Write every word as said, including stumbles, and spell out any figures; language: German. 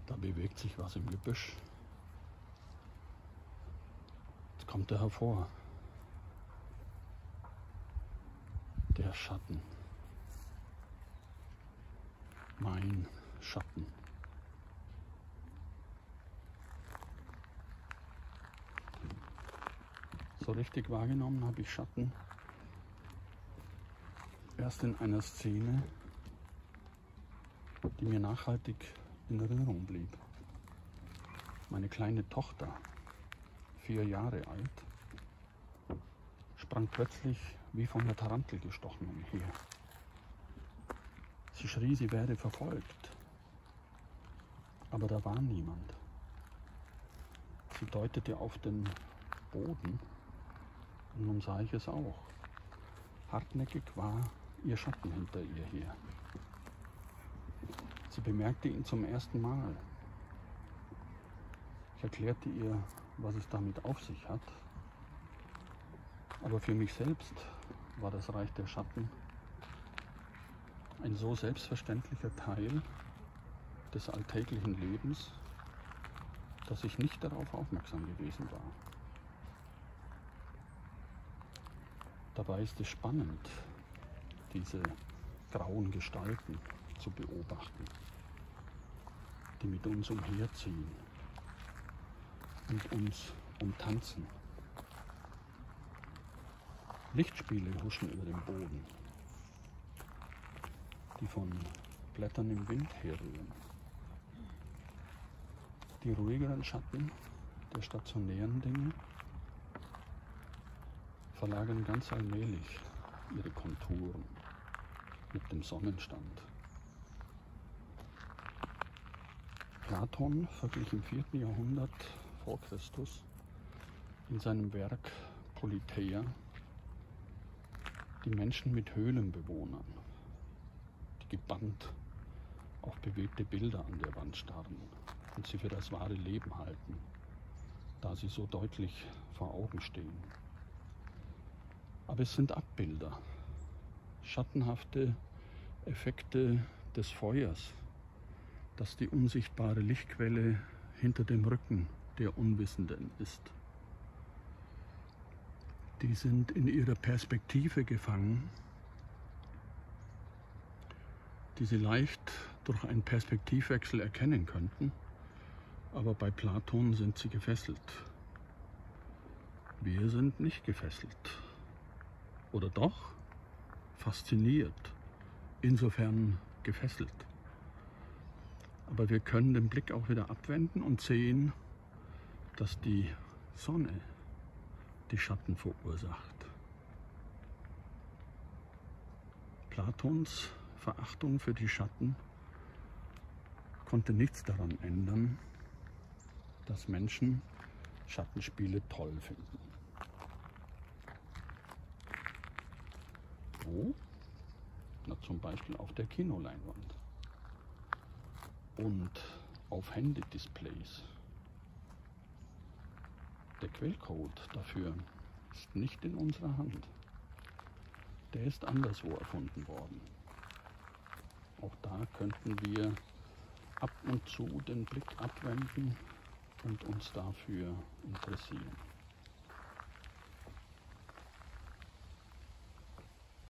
Da bewegt sich was im Gebüsch. Jetzt kommt er hervor. Der Schatten. Mein Schatten. So richtig wahrgenommen habe ich Schatten erst in einer Szene, die mir nachhaltig in Erinnerung blieb. Meine kleine Tochter, vier Jahre alt, sprang plötzlich wie von der Tarantel gestochen umher. Sie schrie, sie werde verfolgt, aber da war niemand. Sie deutete auf den Boden und nun sah ich es auch. Hartnäckig war ihr Schatten hinter ihr her. Sie bemerkte ihn zum ersten Mal. Ich erklärte ihr, was es damit auf sich hat. Aber für mich selbst war das Reich der Schatten ein so selbstverständlicher Teil des alltäglichen Lebens, dass ich nicht darauf aufmerksam gewesen war. Dabei ist es spannend, diese grauen Gestalten zu beobachten, die mit uns umherziehen und uns umtanzen. Lichtspiele huschen über dem Boden, die von Blättern im Wind herrühren. Die ruhigeren Schatten der stationären Dinge verlagern ganz allmählich ihre Konturen mit dem Sonnenstand. Platon verglich im vierten Jahrhundert vor Christus in seinem Werk Politeia die Menschen mit Höhlenbewohnern, die gebannt auf bewegte Bilder an der Wand starren und sie für das wahre Leben halten, da sie so deutlich vor Augen stehen. Aber es sind Abbilder, schattenhafte Effekte des Feuers, das die unsichtbare Lichtquelle hinter dem Rücken der Unwissenden ist. Die sind in ihrer Perspektive gefangen, die sie leicht durch einen Perspektivwechsel erkennen könnten, aber bei Platon sind sie gefesselt. Wir sind nicht gefesselt. Oder doch? Fasziniert, insofern gefesselt. Aber wir können den Blick auch wieder abwenden und sehen, dass die Sonne die Schatten verursacht. Platons Verachtung für die Schatten konnte nichts daran ändern, dass Menschen Schattenspiele toll finden. Wo? Na, zum Beispiel auf der Kinoleinwand und auf Handy-Displays. Der Quellcode dafür ist nicht in unserer Hand. Der ist anderswo erfunden worden. Auch da könnten wir ab und zu den Blick abwenden und uns dafür interessieren.